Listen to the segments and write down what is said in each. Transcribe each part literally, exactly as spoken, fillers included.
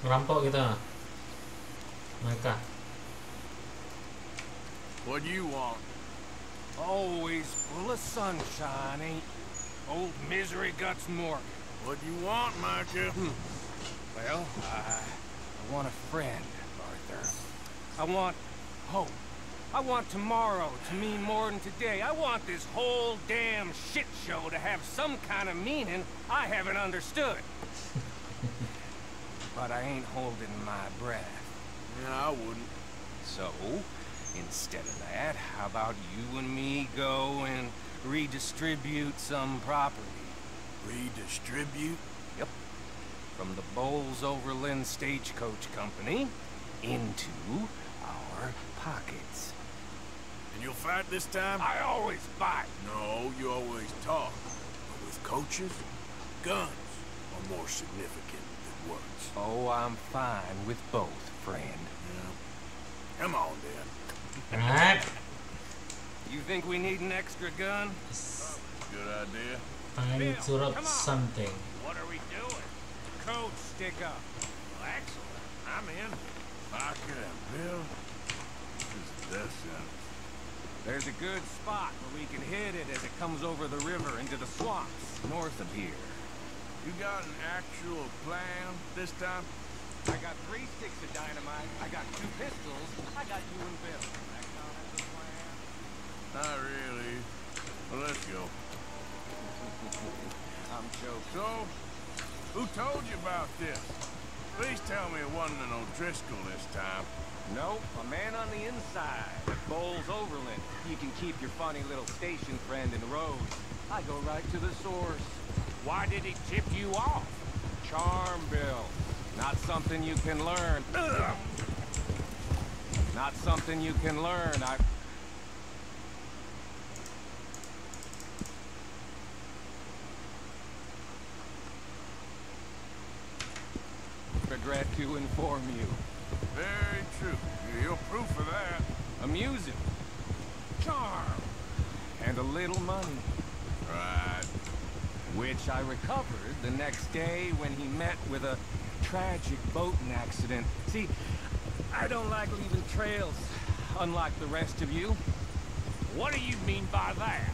Ngerampok kita mereka. What do you want? Always full of sunshine, ain't old misery guts Morgan. What do you want, Micah? Hmm. Well, I, I want a friend, Arthur. I want hope. I want tomorrow to mean more than today. I want this whole damn shit show to have some kind of meaning I haven't understood. But I ain't holding my breath. Yeah, I wouldn't. So, instead of that, how about you and me go and redistribute some property? Redistribute? Yep. From the Bowles Overland Stagecoach Company into our pockets. And you'll fight this time? I always fight. No, you always talk. But with coaches, guns are more significant than words. Oh, I'm fine with both, friend. Yeah. Come on, then. Alright. You think we need an extra gun? Good idea. Time to rob something. What are we doing? Coach, stick up. Well, excellent. I'm in. Micah and Bill. This is the death sentence. There's a good spot where we can hit it as it comes over the river into the swamps north of here. You got an actual plan this time? I got three sticks of dynamite, I got two pistols, I got you and Bill. That count as a plan? Not really. Well, let's go. I'm joking. So, who told you about this? Please tell me it wasn't an O'Driscoll this time. Nope, a man on the inside at Bowles Overland. You can keep your funny little station friend in the road. I go right to the source. Why did he tip you off? Charm, Bill. Not something you can learn. Ugh. Not something you can learn. I... regret to inform you. Very true. You're proof of that. Amusing. Charm. And a little money. Right. Which I recovered the next day when he met with a tragic boating accident. See, I don't like leaving trails, unlike the rest of you. What do you mean by that?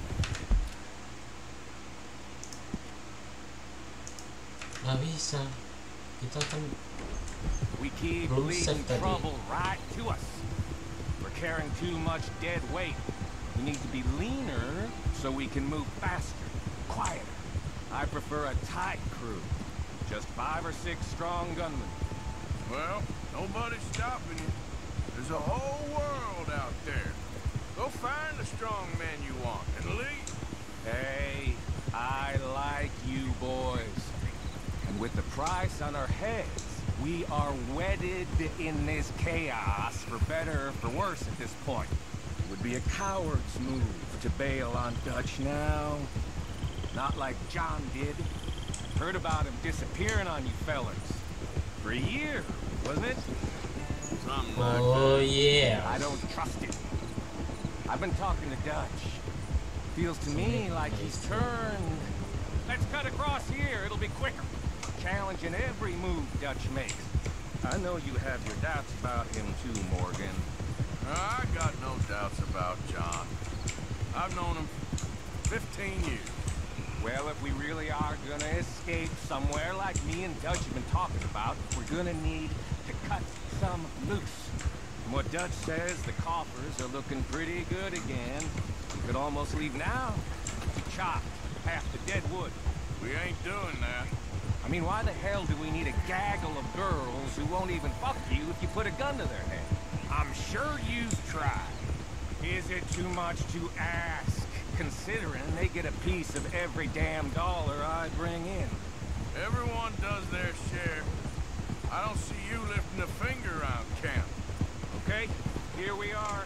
Gak bisa. Kita kan We keep Belum leading set tadi. trouble right to us. We're carrying too much dead weight. We need to be leaner so we can move faster, quieter. I prefer a tight crew. Just five or six strong gunmen. Well, nobody's stopping you. There's a whole world out there. Go find the strong men you want and leave. Hey, I like you boys. And with the price on our heads, we are wedded in this chaos, for better or for worse at this point. It would be a coward's move to bail on Dutch now. Not like John did. Heard about him disappearing on you fellers. For a year, wasn't it? Something like Oh that. yeah. I don't trust it. I've been talking to Dutch. Feels to me like he's turned. Let's cut across here, it'll be quicker. Challenging every move Dutch makes. I know you have your doubts about him too, Morgan. I got no doubts about John. I've known him fifteen years. Well, if we really are gonna escape somewhere like me and Dutch have been talking about, we're gonna need to cut some loose. From what Dutch says, the coffers are looking pretty good again. We could almost leave now. Chop half the dead wood. We ain't doing that. I mean, why the hell do we need a gaggle of girls who won't even fuck you if you put a gun to their head? I'm sure you've tried. Is it too much to ask, considering they get a piece of every damn dollar I bring in? Everyone does their share. I don't see you lifting a finger around camp. Okay, here we are.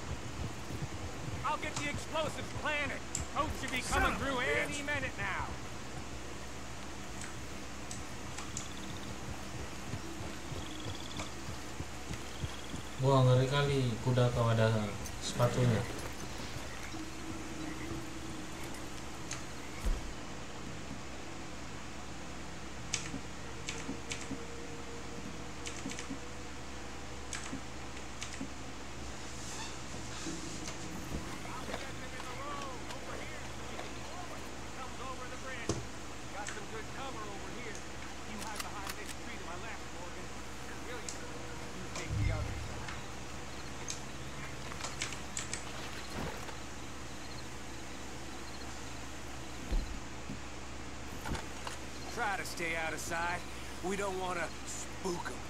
I'll get the explosives planted. Coach should be coming Son of a through bitch. any minute now. Wah, ngeri kali kuda kau ada sepatunya. try to stay out of sight. We don't want to spook them.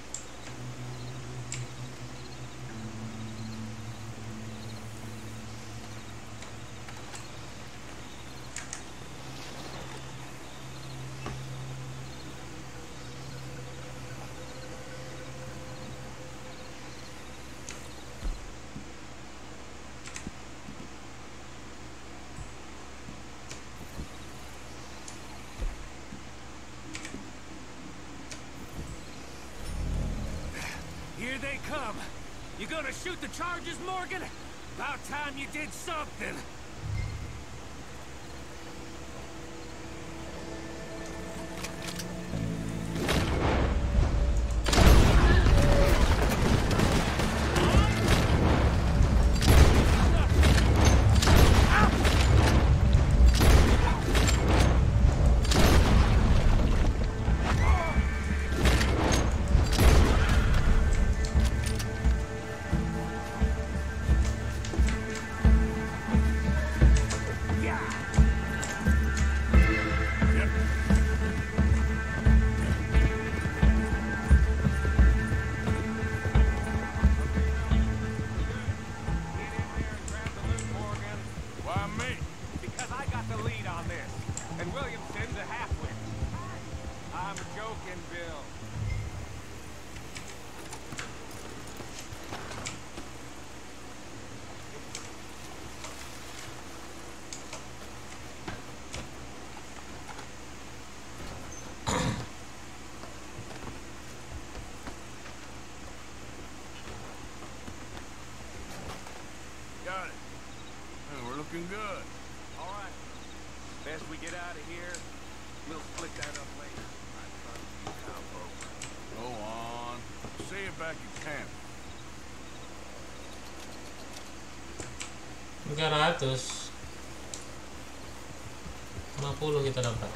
Here they come. You gonna shoot the charges, Morgan? About time you did something. Got it. Hey, we're looking good. All right. Best we get out of here. We'll split that up later. Go on. See you back at camp. tiga ratus lima puluh kita dapat.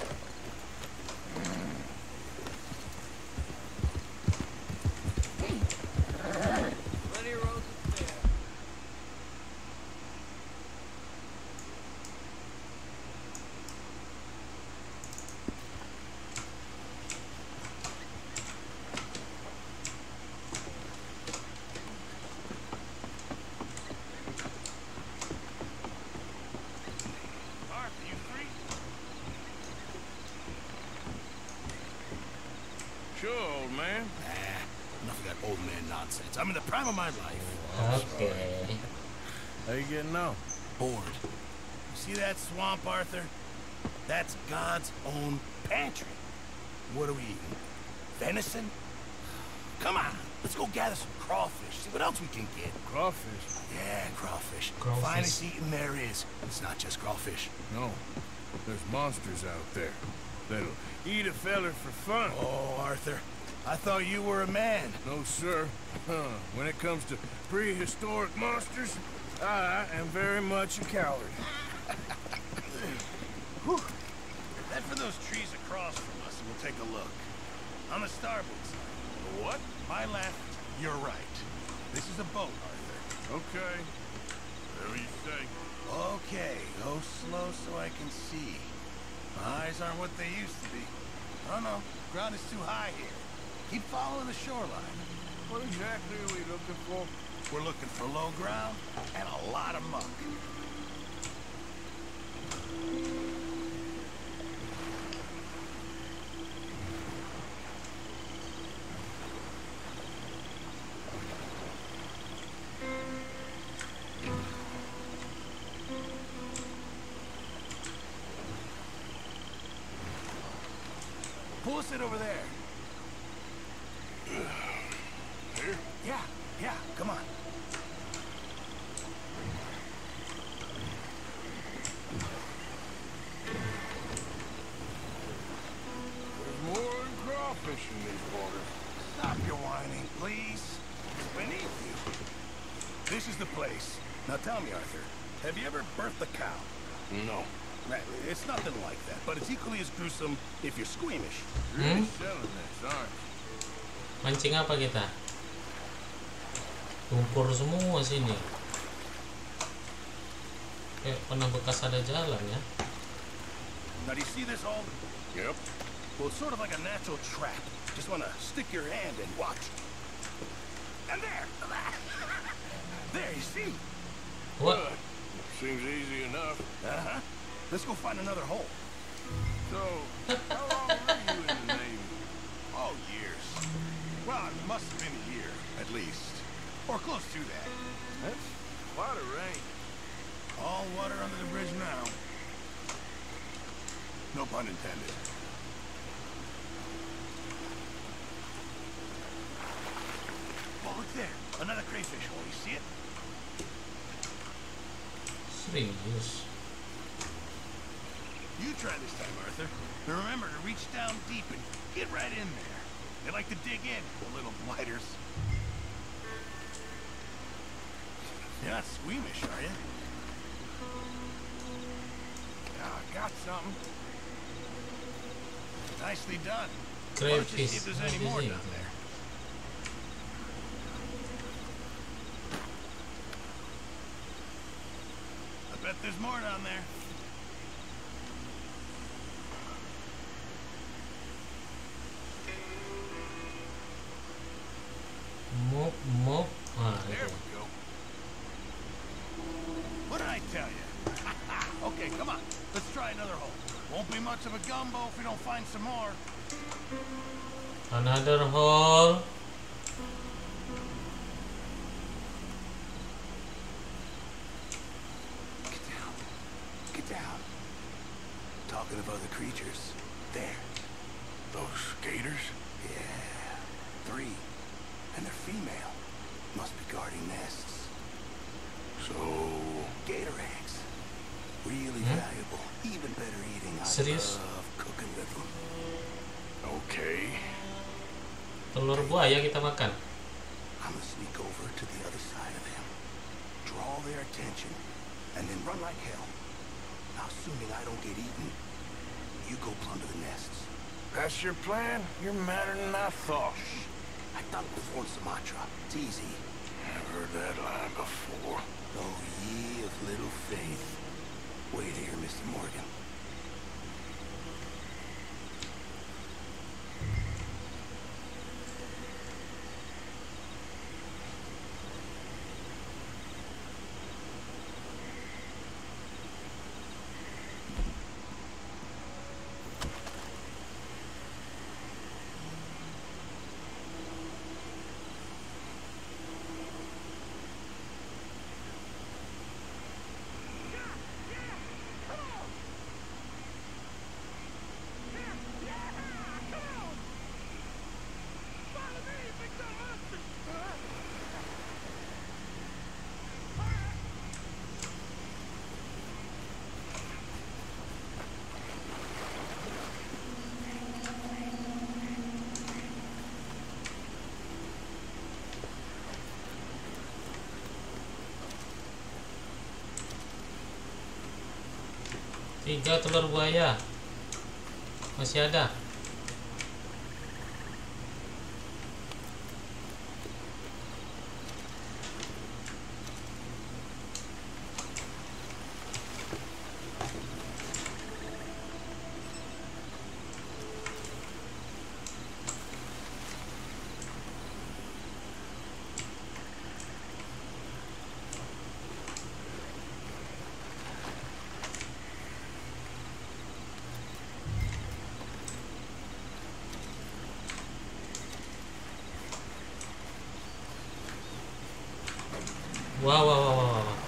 Sure, old man. Ah, enough of that old man nonsense. I'm in the prime of my life. Okay. How you getting on? Bored. You see that swamp, Arthur? That's God's own pantry. What are we eating? Venison? Come on, let's go gather some crawfish. See what else we can get. Crawfish? Yeah, crawfish. Crawfish. Finest eating there is. It's not just crawfish. No. There's monsters out there that'll eat a feller for fun. Oh, Arthur, I thought you were a man. No, sir. Huh. When it comes to prehistoric monsters, I am very much a coward. Whew. Head for those trees across from us and we'll take a look. On the starboard side. What? My left, your right. This is a boat, Arthur. Okay. Whatever you say. Okay, go slow so I can see. My eyes aren't what they used to be. Oh no, ground is too high here. Keep following the shoreline. What exactly are we looking for? We're looking for low ground and a lot of muck. Pull us in over there. Here? Yeah, yeah, come on. There's more than crawfish in these waters. Stop your whining, please. It's beneath you. This is the place. Now tell me, Arthur, have you ever birthed a cow? No. Right, it's nothing like that, but it's equally as gruesome if you're squeamish. Really Hmm? selling this, aren't you? Mancing apa kita? Lumpur semua sini. Kayak pernah bekas ada jalan ya. Now do you see this hole? Yep. Well, it's sort of like a natural trap. Just want to stick your hand in. Watch. And there. There, you see? What? Good. Seems easy enough. Uh-huh. Let's go find another hole. So, how long were you in the Navy? Oh, years. Well, it must have been a year, at least. Or close to that. That's quite a range. All water under the bridge now. No pun intended. Oh, look there. Another crayfish hole. You see it? Serius. You try this time, Arthur. And remember to reach down deep and get right in there. They like to dig in, the little blighters. You're not squeamish, are you? Ah, I got something. Nicely done. Why don't you see Crayfish. if there's any more down there? I bet there's more down there. Mop, mop. Ah, There itu. we go. What did I tell you? Okay, come on. Let's try another hole. Won't be much of a gumbo if we don't find some more. Another hole. Get down. Get down. Talking of other creatures. There. Those skaters? Yeah. Three. And they're female. Must be guarding nests. So, Gator eggs. Really Hmm? valuable. Even better eating. I Serious? love cooking with them. okay. Telur buaya kita makan. I'm gonna sneak over to the other side of them. Draw their attention. And then run like hell. Now, assuming I don't get eaten, you go plunder the nests. That's your plan? You're madder than I thought. I've done it before in Sumatra. It's easy. I've heard that line before. Oh, ye of little faith. Wait here, Mister Morgan. Tiga telur buaya. Masih ada. Wow, wow, wow, wow, wow.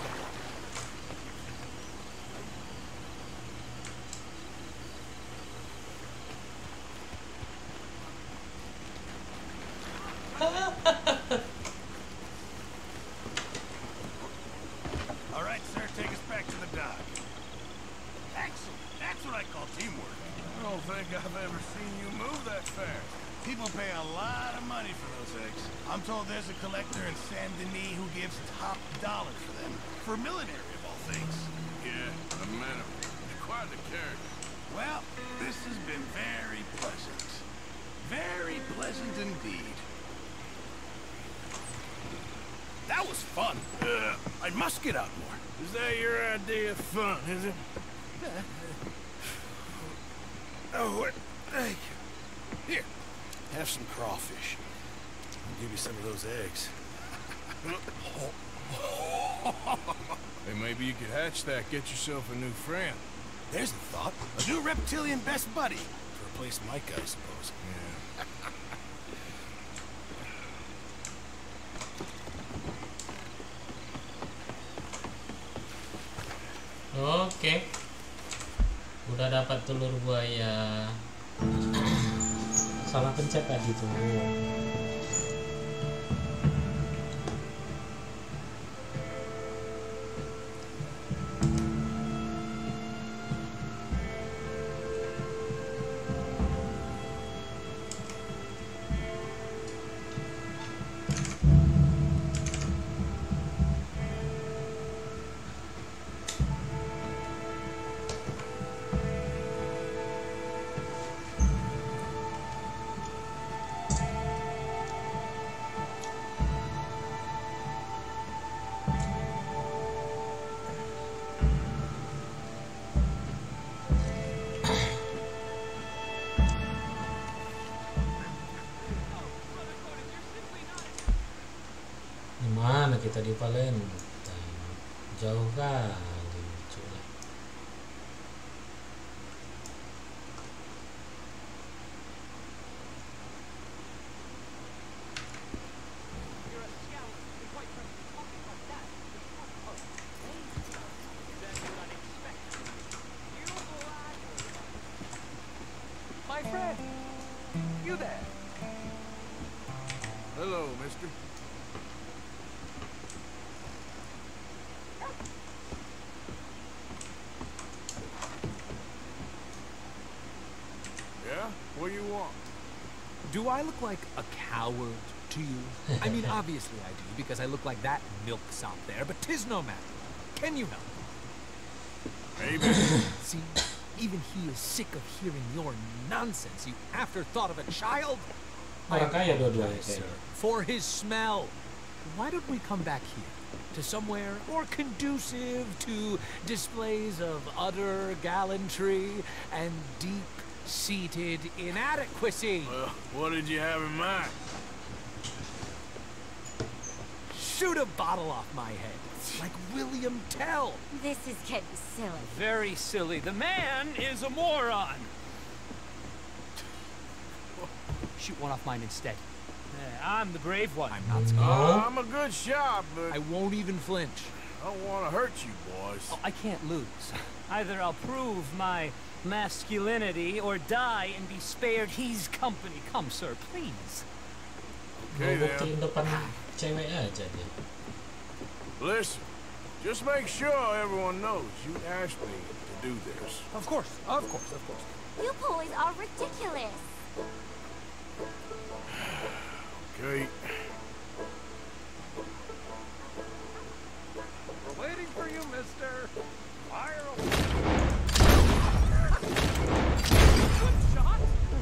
All right, sir, take us back to the dock. Excellent. That's what I call teamwork. I don't think I've ever seen you move that fast. People pay a lot of money for those eggs. I'm told there's a collector in Saint Denis who gives top dollar for them. For millinery, of all things. Yeah, I met him. He's quite the character. Well, this has been very pleasant. Very pleasant indeed. That was fun. Uh, I must get out more. Is that your idea of fun, is it? Oh, thank you. Here, have some crawfish. I'll give you some of those eggs. Hey, maybe you could hatch that, get yourself a new friend. There's a thought. A new reptilian best buddy. To replace Micah, I suppose. Yeah. Oke, udah dapat telur buaya. Salah pencet tadi tuh. Mana kita di Palembang? Jauh kali, cuy. My friend, you there? Hello, mister. Yeah? What do you want? Do I look like a coward to you? I mean, obviously I do, because I look like that milksop there, but 'tis no matter. Can you help? Maybe. See, even he is sick of hearing your nonsense, you afterthought of a child. I Orang kaya dua-duanya apologize, sir, kayaknya. for his smell. Why don't we come back here? To somewhere more conducive to displays of utter gallantry and deep-seated inadequacy. Well, what did you have in mind? Shoot a bottle off my head, like William Tell. This is getting silly. Very silly. The man is a moron. Shoot one off mine instead. Yeah, I'm the brave one. I'm not scared. Uh, I'm a good shot, but I won't even flinch. I don't want to hurt you, boys. Oh, I can't lose. Either I'll prove my masculinity or die and be spared his company. Come, sir, please. Okay, Mau buktiin then. depan cewek aja dia. Listen, just make sure everyone knows you asked me to do this. Of course, of course, of course. You boys are ridiculous. Okay. We're waiting for you, mister. Fire away. Good shot.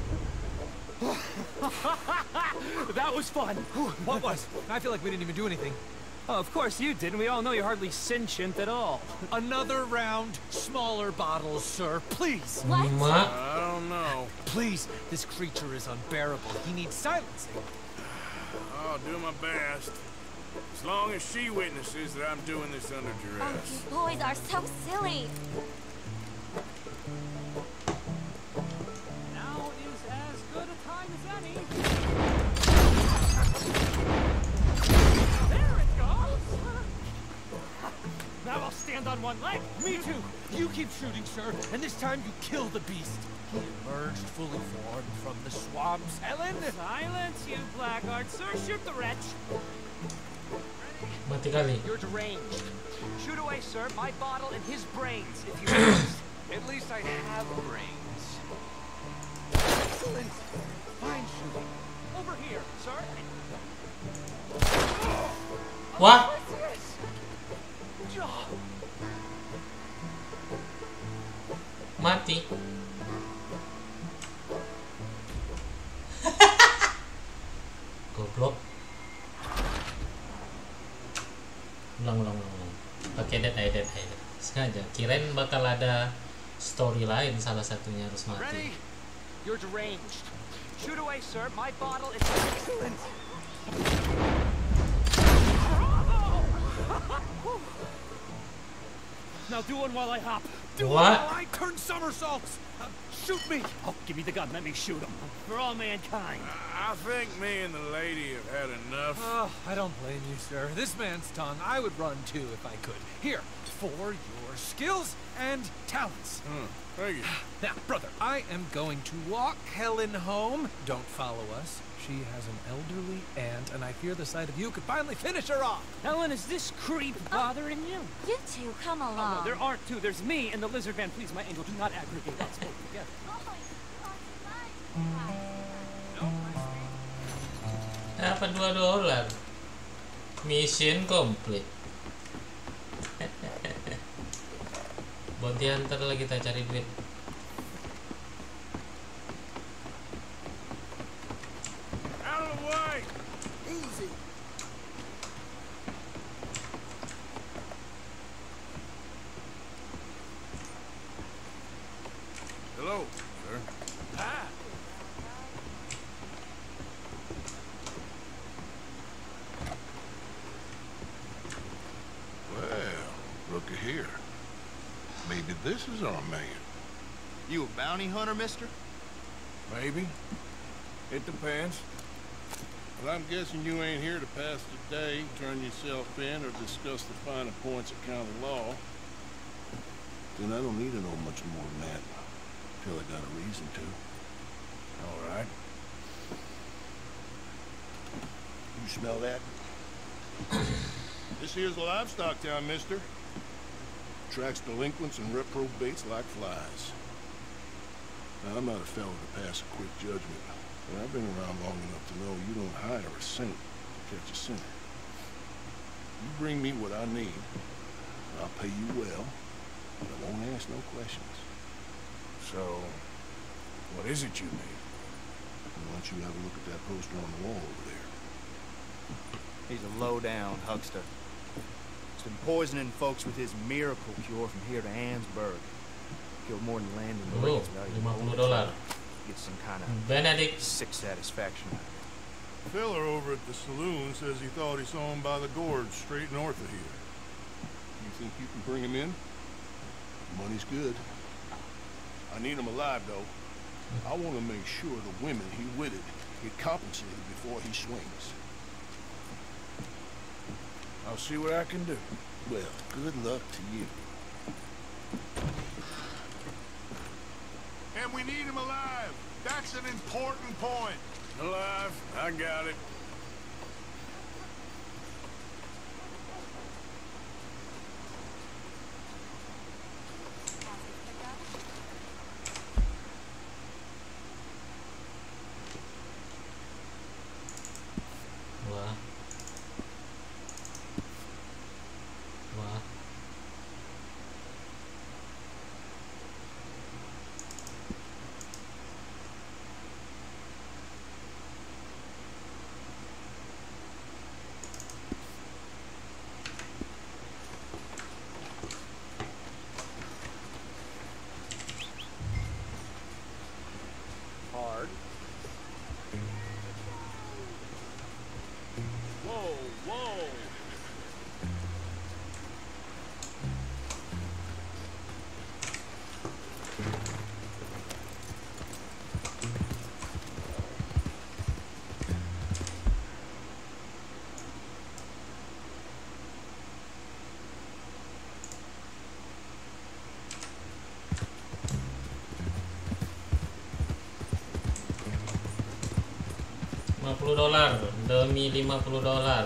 That was fun. What was? I feel like we didn't even do anything. Oh, of course you didn't. We all know you're hardly sentient at all. Another round, smaller bottles, sir. Please. What? Mak, I don't know. Please. This creature is unbearable. He needs silencing. I'll do my best. As long as she witnesses that I'm doing this under Oh, duress. you boys are so silly. Now is as good a time as any. There it goes. Now I'll stand on one leg. Me too. You keep shooting, sir, and this time you kill the beast. He emerged fully formed from the swamps, Helen. Silence, you blackguard. Sir, shoot the wretch. mati kali. You're deranged. Shoot away, sir. My bottle and his brains, if you insist. At least I have brains. Excellent. Fine shooting. Over here, sir. Wah, mati. Goblok. Ulang, ulang, ulang, ulang. Pakai dead eye, dead eye. Sengaja. Kirain bakal ada story lain, salah satunya harus mati. Ready? You're deranged. Shoot away, sir. My bottle is excellent. Now do one while I hop. Do What? it while I turn somersaults. Uh, shoot me. Oh, give me the gun. Let me shoot him. For all mankind. I think me and the lady have had enough. Oh, I don't blame you, sir. This man's tongue, I would run too if I could. Here, for your skills and talents. Hmm, thank you. Now, brother, I am going to walk Helen home. Don't follow us. She has an elderly aunt, and I fear the sight of you could finally finish her off. Helen, is this creep bothering you? You two, come Oh, along. no, there aren't two. There's me and the lizard man. Please, my angel, do not aggregate. Let's go together. Apa dua dolar? Mission complete. Bounty hunter lah kita cari duit. Out of the way! Easy. Hello, sir. Hi. Well, looky here. Maybe this is our man. You a bounty hunter, mister? Maybe. It depends. Well, I'm guessing you ain't here to pass the day, turn yourself in, or discuss the finer points of county law. Then I don't need to know much more than that, till I got a reason to. All right. You smell that? This here's a livestock town, mister. Attracts delinquents and reprobates like flies. Now, I'm not a fellow to pass a quick judgment, but I've been around long enough to know you don't hire a saint to catch a sinner. You bring me what I need, I'll pay you well, but I won't ask no questions. So, what is it you need? Why don't you have a look at that poster on the wall over there? He's a low-down huckster. He's been poisoning folks with his miracle cure from here to Ansburg. Killed more than Landon Oh, Marines value. lima puluh dolar. Get some kind of Benedict. sick satisfaction out of it. Feller over at the saloon says he thought he saw him by the gorge straight north of here. You think you can bring him in? Money's good. I need him alive, though. I want to make sure the women he witted get compensated before he swings. I'll see what I can do. Well, good luck to you. And we need him alive. That's an important point. Alive, I got it. Wah. Wah. Hard. Whoa, whoa. lima puluh dolar demi lima puluh dolar.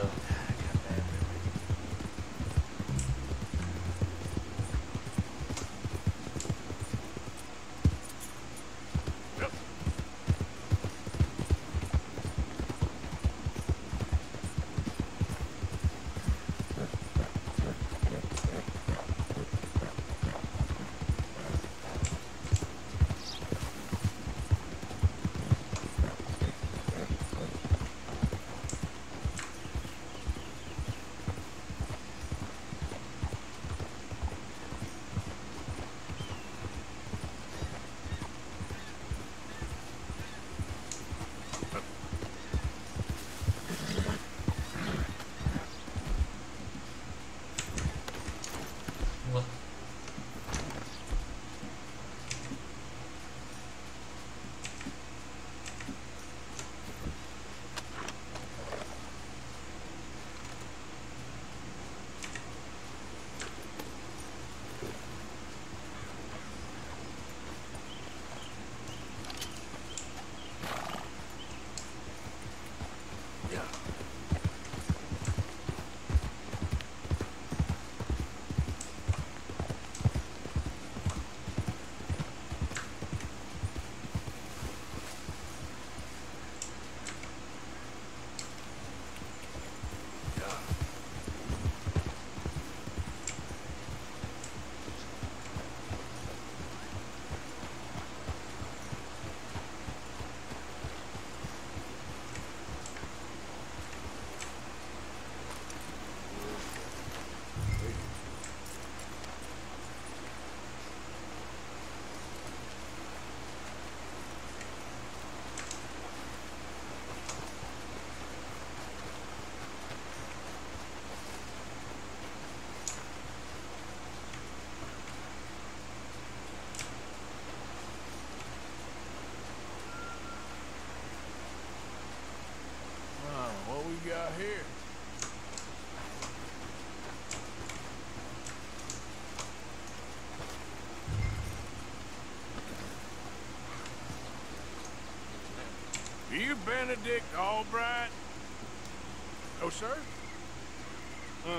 Are you Benedict Albright? Oh, sir? Huh.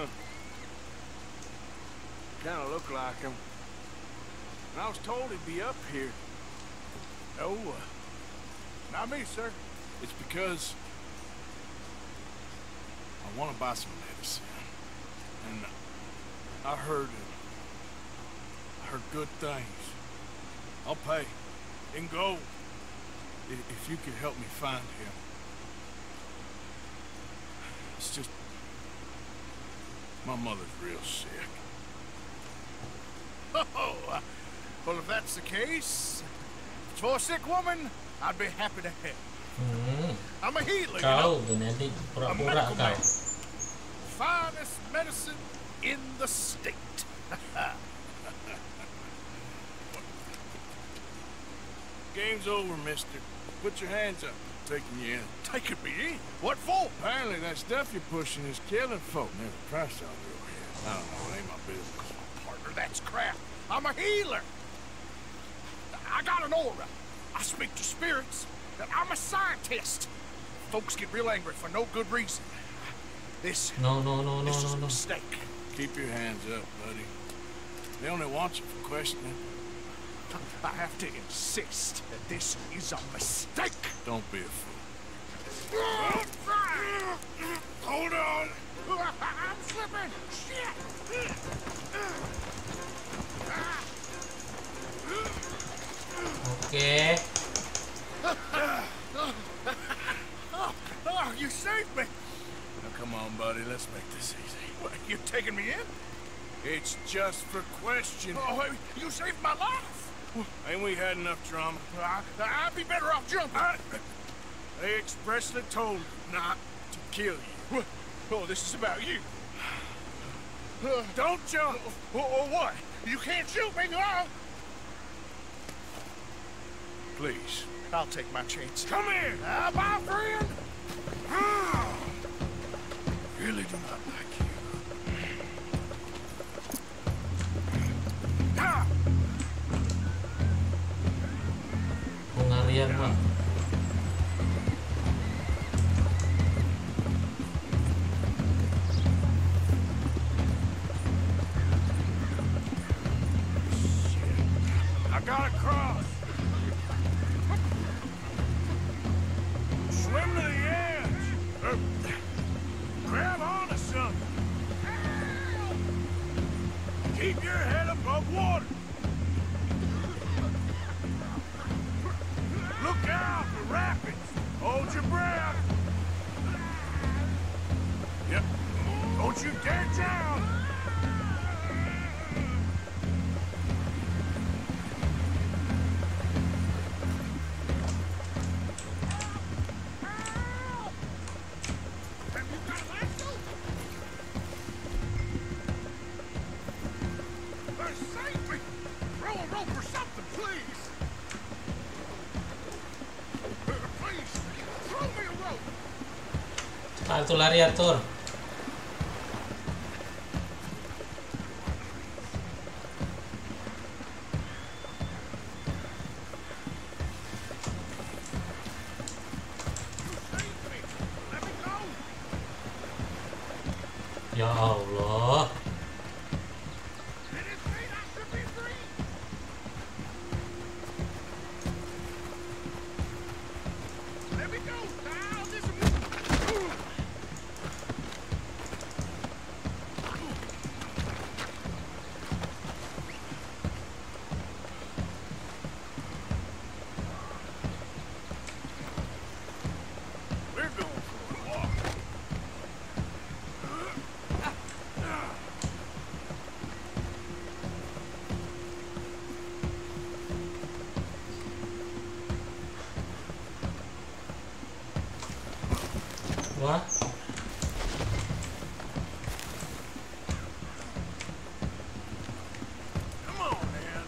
Kind of look like him. And I was told he'd be up here. Oh, uh, not me, sir. It's because I want to buy some medicine. And I heard, I heard good things. I'll pay in gold if, if you could help me find him. It's just, my mother's real sick. Oh, uh, well, if that's the case, for a sick woman, I'd be happy to help. Hmm. I'm a healer, you Kau know? Benedict A pura-pura medical kau. man. Finest medicine in the state. Game's over, mister. Put your hands up. I'm taking you in. Taking me in? What for? Apparently that stuff you're pushing is killing folk. Never priced on your head. I don't know. It ain't my business. Partner, that's crap. I'm a healer. I got an aura. I speak to spirits. I'm a scientist. Folks get real angry for no good reason. This, No, no, no, no, this is no, a no. mistake. Keep your hands up, buddy. They only want you for questioning. I have to insist that this is a mistake. Don't be a fool. Hold on. I'm slipping. Shit. Oke. Oh, you saved me. Now come on, buddy. Let's make this easy. What, you taking me in? It's just for questioning. Oh, you saved my life. Ain't we had enough drama? I, I'd be better off jumping. I, they expressly told me not to kill you. Oh, this is about you. Don't jump! Or, or what? You can't shoot me, huh? Please. I'll take my chance. Come here! Ah, my friend! Really do not like you. Ah! Pengalian mah. I gotta cross. Swim to the edge. Or grab onto something. Keep your head above water. Look out for rapids. Hold your breath. Yep. Don't you dare drown. Save me! Throw a rope or something, please! Please, throw me a rope! Ah, itu lari atur. Save me! Let me go! Ya Allah. It is me, I should be free! Let me go! Now, this is... We're going for a walk. Wah. Come on, man.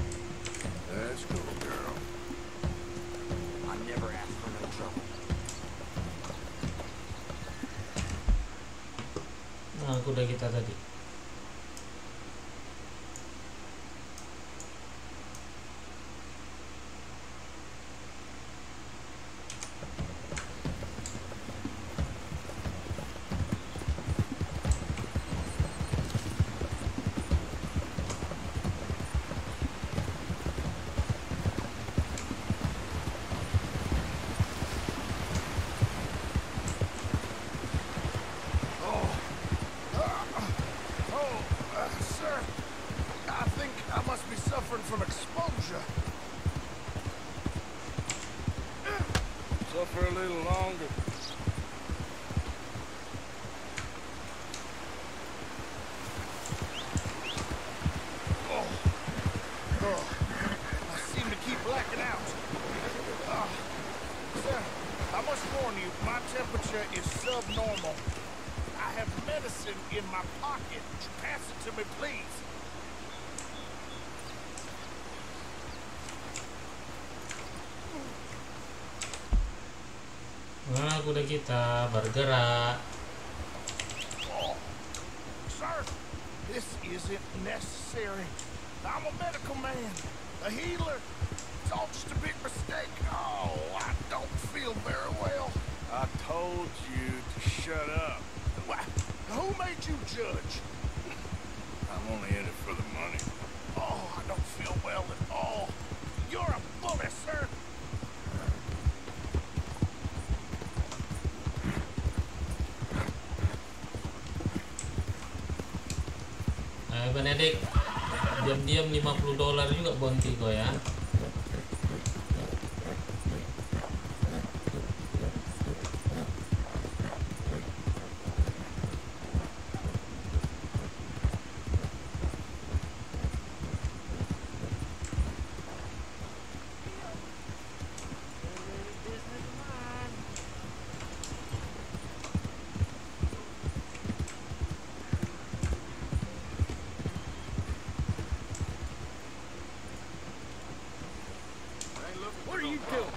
Let's go, girl. I never asked for no trouble. kita tadi. From exposure. Suffer a little longer. Oh. Oh. I seem to keep blacking out. Oh. Sir, I must warn you, my temperature is subnormal. I have medicine in my pocket. Pass it to me, please. Nah, kuda kita bergerak. Oh, sir, this isn't necessary. I'm a medical man, a healer. It's all just a big mistake. Oh, I don't feel very well. I told you to shut up. Why, who made you judge? I'm only in it for the money. Oh, I don't feel well at all. You're a bully, sir. Benedict, diam-diam lima puluh dolar juga bounty kok ya. What are you doing?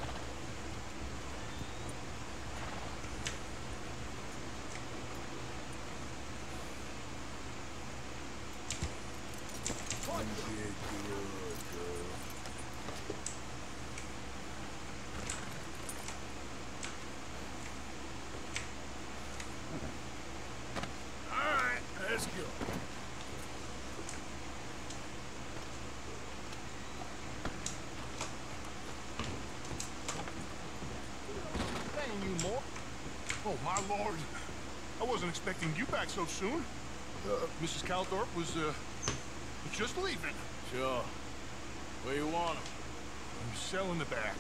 All right, let's go. Oh, my lord. I wasn't expecting you back so soon. Uh, Missus Calthorpe was, uh, was just leaving. Sure. Where you want him? I'm selling the back.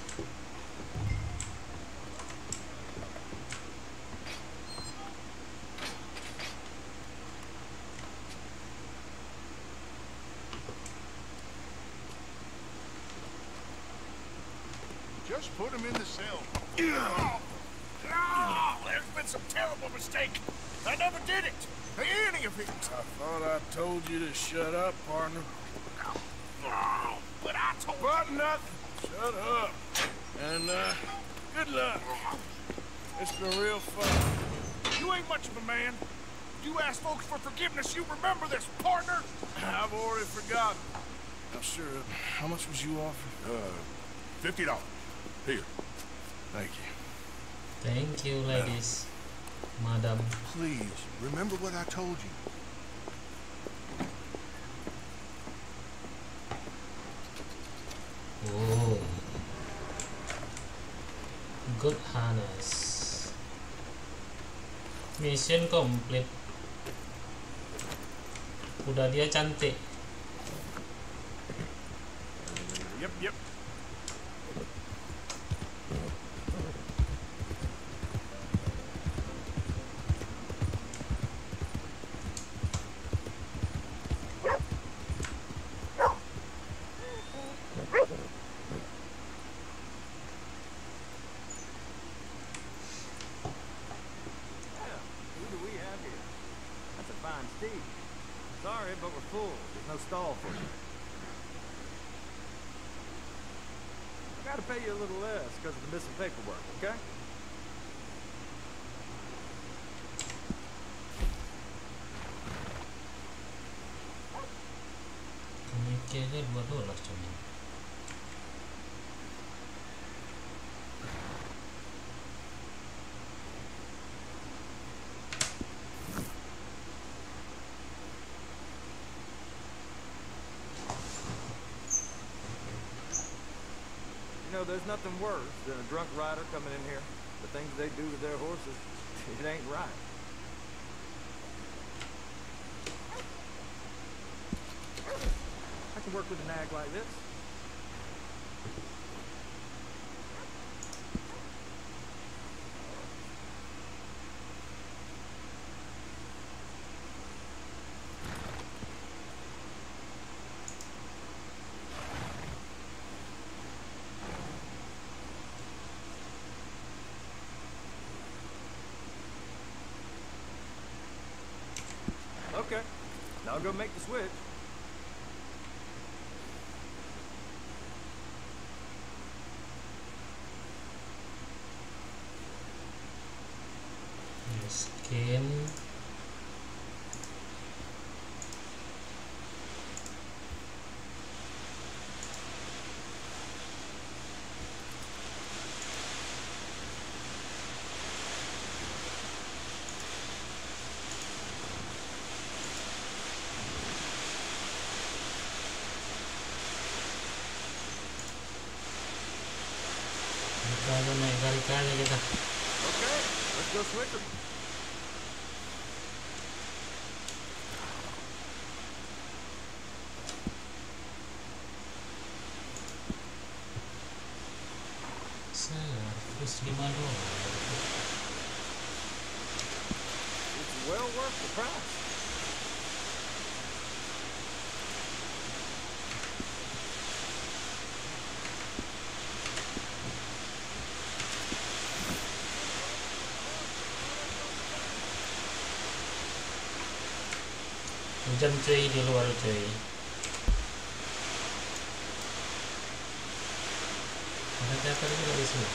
Just put him in the cell. Oh, no, there's been some terrible mistake. I never did it. Any of it. I thought I told you to shut up, partner. No, but I told you. But nothing. Shut up. And, uh, good luck. It's been real fun. You ain't much of a man. You ask folks for forgiveness, you remember this, partner? I've already forgotten. Now, sure, how much was you offered? Uh, fifty dollars. Here. Thank you. Thank you, ladies. Madam. Please, remember what I told you. Oh. Good harness. Mission complete. Udah dia cantik. Yep, yep. Sorry, but we're full. There's no stall for you. I gotta pay you a little less because of the missing paperwork, okay? whiskey aja dua dolar cuma. You know, there's nothing worse than a drunk rider coming in here. The things they do to their horses, it ain't right. I can work with a nag like this. Okay, now I'll go make the switch. Skin. Kita naik kali-kali kita. Okay, let's go switch them. Servis lima dolar. It's well worth the price. Hujan cuy di luar cuy. Ada teater juga di sini.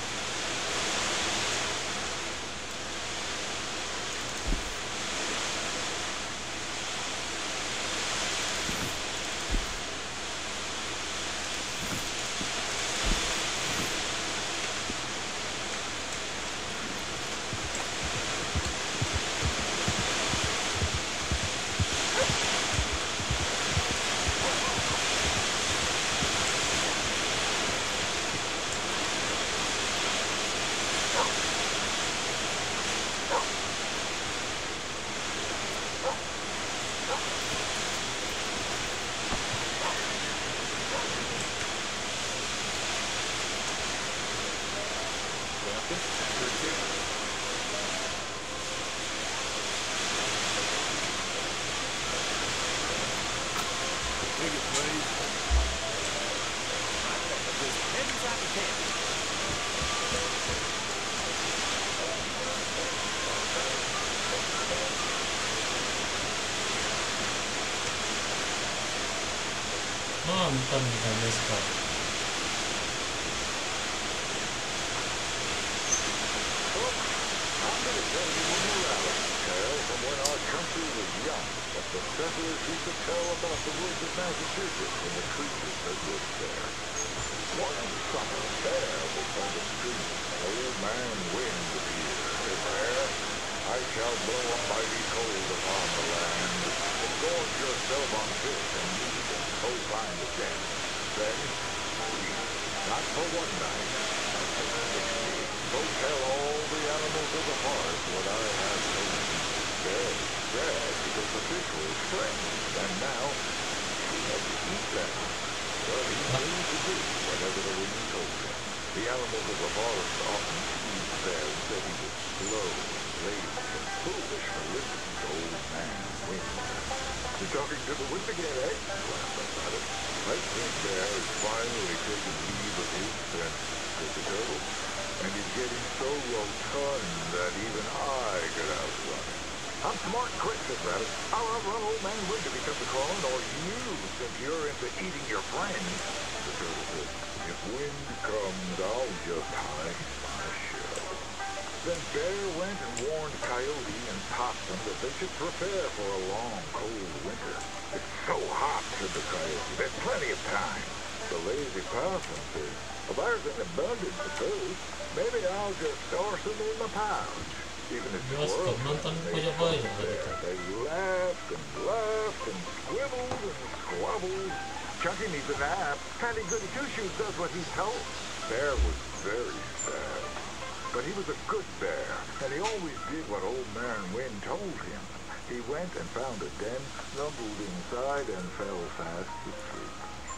Nonton kita bioskop. The settlers used to tell about the woods of Massachusetts and the creatures that lived there. One summer, there before the stream, old man Wind appeared. There, I shall blow a mighty cold upon the land, and gorge yourself on fish and meat and so find again. Then, sleep, not for one night, but for sixty. So tell all the animals of the forest what I have told you. Dead, dead, because the fish were his friends, and now he had to eat them. But he knew to do whatever the wind told him. The animals of the forest often teased there and said he was slow, lazy, and foolish for listening to old man Wind. You're talking to the wind again, eh? Laughed the rabbit. I think Bear has finally taken leave of his senses, said the turtle. And he's getting so rotund that even I could outrun him. I'm smart and quick, said Rabbit. I'll outrun old man Wind if he comes a-crawling, or you, since you're into eating your friends. The turtle said, if Wind comes, I'll just hide my shell. Then Bear went and warned Coyote and Possum that they should prepare for a long, cold winter. It's so hot, said the Coyote. There's plenty of time. The lazy Possum said, well, there's an abundance of food. Maybe I'll just store some in my pouch. Even the squirrels they, they laughed and laughed and squibbled and squabbled. Chunky needs a nap. Handy Goody Two-Shoes does what he's told. Bear was very sad. But he was a good bear, and he always did what Old Man Wind told him. He went and found a den, snuggled inside, and fell fast asleep.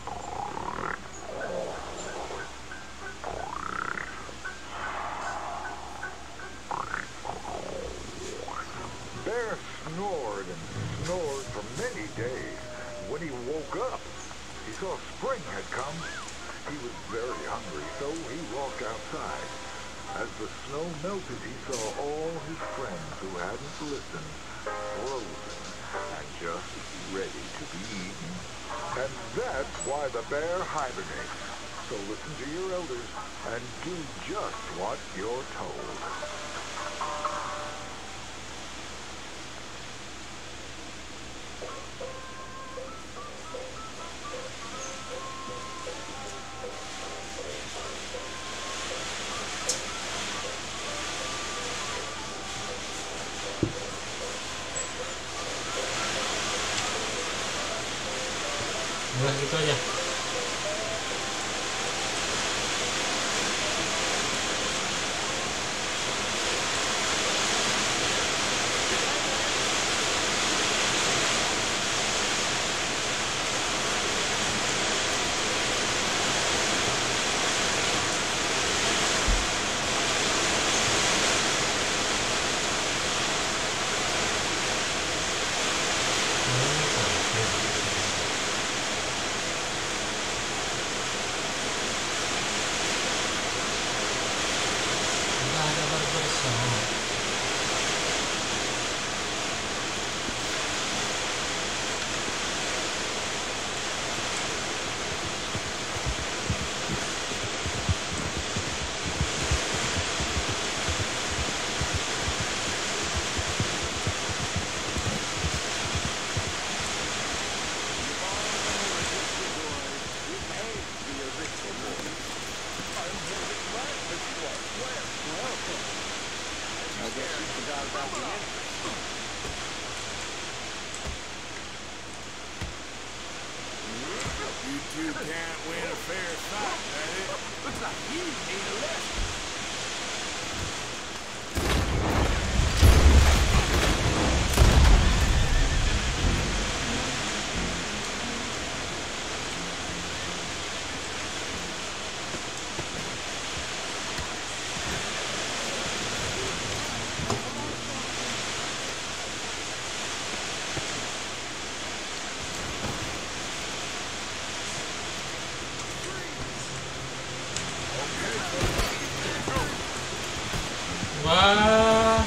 Bear snored and snored for many days. When he woke up, he saw spring had come. He was very hungry, so he walked outside. As the snow melted, he saw all his friends who hadn't listened, frozen, and just ready to be eaten. And that's why the bear hibernates. So listen to your elders and do just what you're told. Udah gitu aja. You two can't win a fair fight, can it? Looks like you need a lesson. Wah.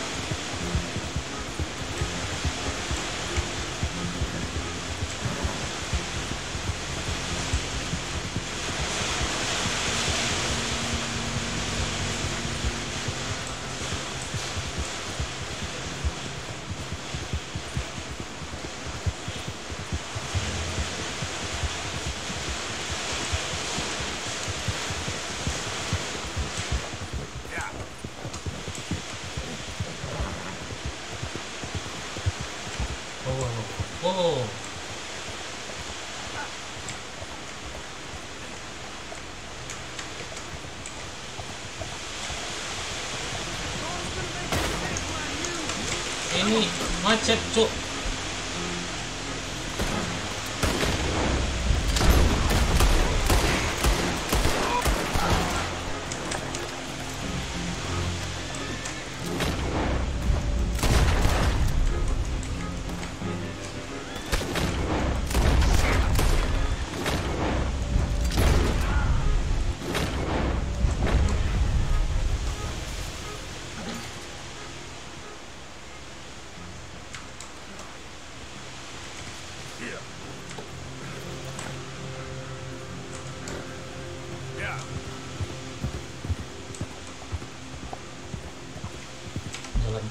Oh. Ini macet, cuk.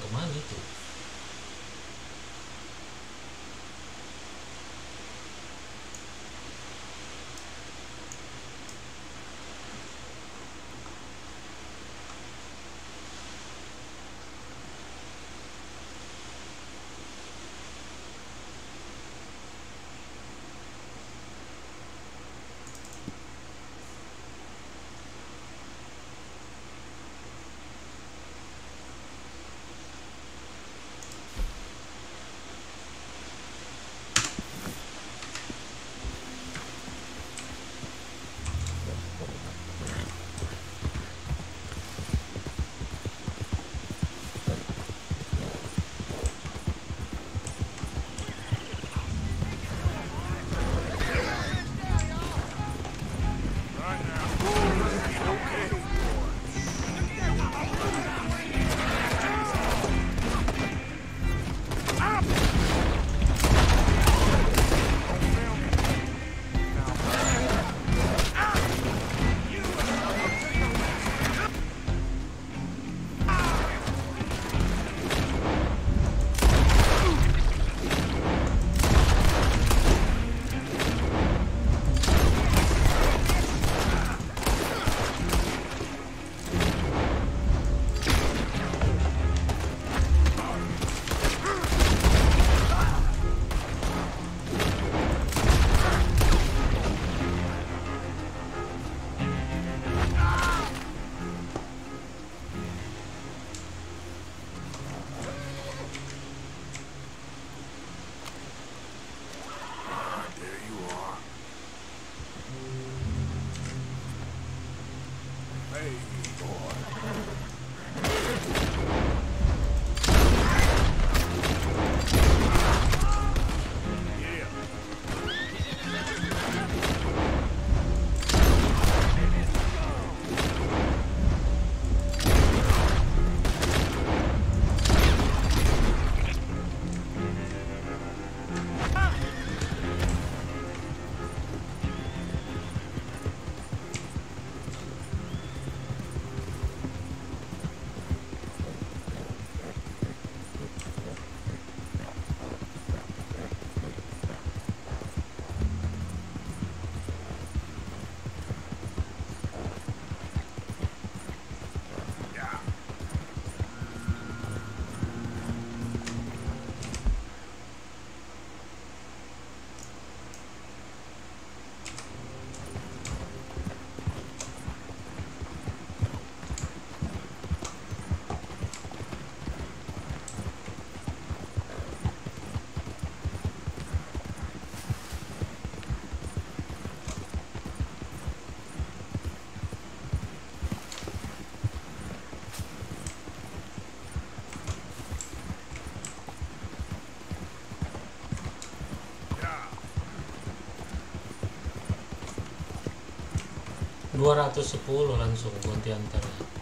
kemana itu? dua ratus sepuluh langsung ganti antaranya.